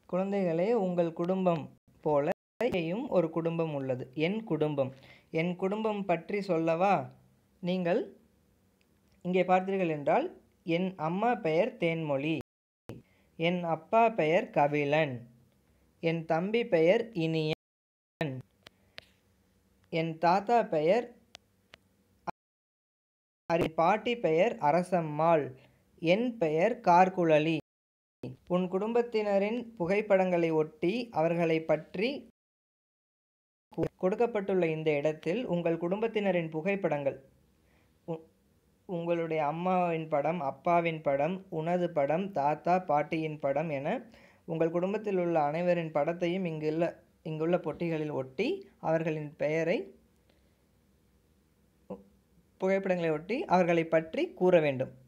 குழந்தைகளே, உங்கள் குடும்பம் போல இங்கேயும் ஒரு குடும்பம் உள்ளது. என் குடும்பம். என் குடும்பம் பற்றி சொல்லவா? நீங்கள் இங்கே பார்த்தீர்கள் என்றால், என் அம்மா பெயர் தேன்மொழி, என் அப்பா பெயர் கபிலன், என் தம்பி பெயர் இனியன், என் தாத்தா பெயர், பாட்டி பெயர் அரசம்மாள், என் பெயர் கார்குழலி. உன் குடும்பத்தினரின் புகைப்படங்களை ஒட்டி அவர்களை பற்றி கொடுக்கப்பட்டுள்ள இந்த இடத்தில் உங்கள் குடும்பத்தினரின் புகைப்படங்கள், உங்களுடைய அம்மாவின் படம், அப்பாவின் படம், உனது படம், தாத்தா பாட்டியின் படம் என உங்கள் குடும்பத்தில் உள்ள அனைவரின் படத்தையும் இங்குள்ள பொட்டிகளில் ஒட்டி அவர்களின் பெயரை, புகைப்படங்களை ஒட்டி அவர்களை பற்றி கூற வேண்டும்.